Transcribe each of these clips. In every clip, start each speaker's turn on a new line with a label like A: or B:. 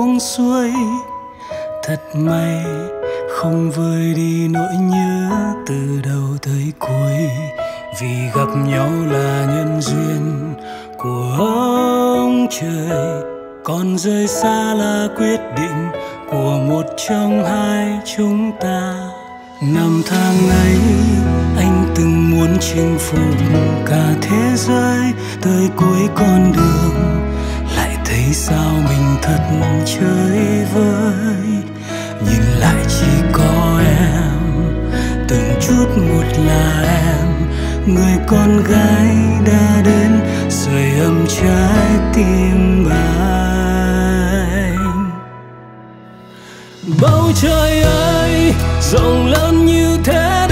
A: buông xuôi. Thật may không vơi đi nỗi nhớ từ đầu tới cuối, vì gặp nhau là nhân duyên của ông trời, còn rời xa là quyết định của một trong hai chúng ta. Năm tháng ấy anh từng muốn chinh phục cả thế giới, tới cuối con đường lại thấy sao mình thật chơi vơi. Nhìn lại chỉ có em, từng chút một là em, người con gái đã đến sưởi ấm trái tim anh. Bầu trời ơi rộng lớn như thế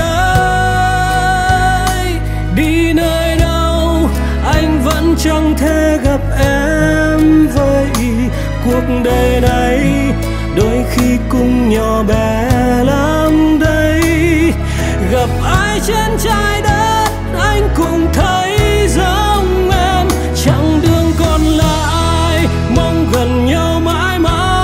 A: đấy, đi nơi đâu anh vẫn chẳng thể gặp em vậy. Cuộc đời này đôi khi cũng nhỏ bé lắm đấy, gặp ai trên trái đất anh cũng thấy giống em. Chẳng đường còn lại mong gần nhau mãi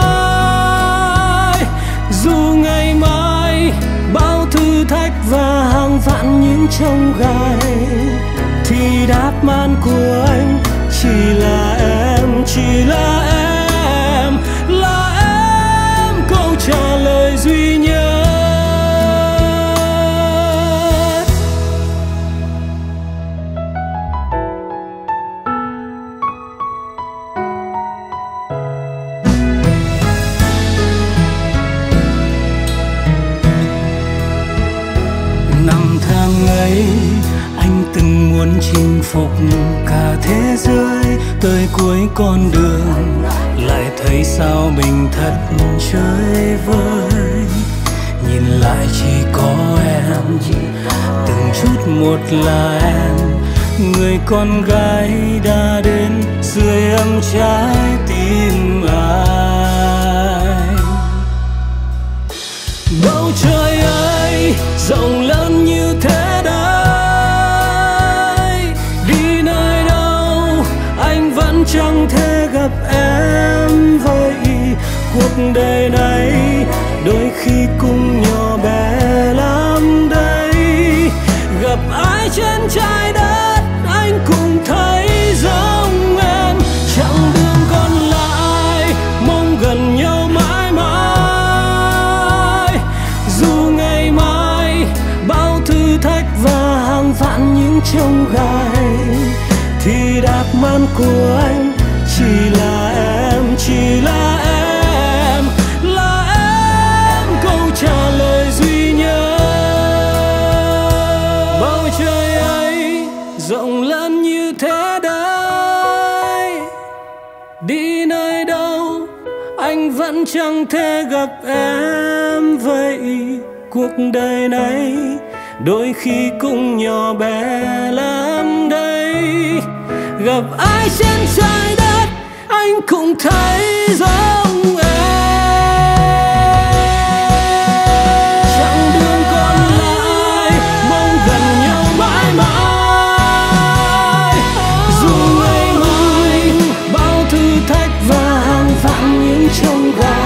A: mãi, dù ngày mai bao thử thách và hàng vạn những chông gai, thì đáp án của anh chỉ là em, chỉ là em, là em, câu trả lời duy nhất. Năm tháng ấy anh từng muốn chinh phục cả thế giới, tới cuối con đường lại thấy sao mình thật chơi vơi. Nhìn lại chỉ có em, từng chút một là em, người con gái đã đến sưởi ấm trái tim anh. Bầu trời ơi rộng lớn như thế đấy, đi nơi đâu anh vẫn chẳng thể gặp em vậy. Cuộc đời này đôi khi cũng nhỏ bé lắm đấy, gặp ai trên trái đất anh cũng thấy giống em. Chẳng đường còn lại mong gần nhau mãi mãi, dù ngày mai bao thử thách và hàng vạn những chông gai, thì đáp án của anh chỉ là em, chỉ là em, là em, câu trả lời duy nhất. Bầu trời ấy rộng lớn như thế đấy, đi nơi đâu anh vẫn chẳng thể gặp em vậy. Cuộc đời này đôi khi cũng nhỏ bé lắm đấy, gặp ai trên trái đất anh cũng thấy giống em. Chẳng đường còn lại mong gần nhau mãi mãi, dù ngày mai bao thử thách và hàng vạn những chông gai,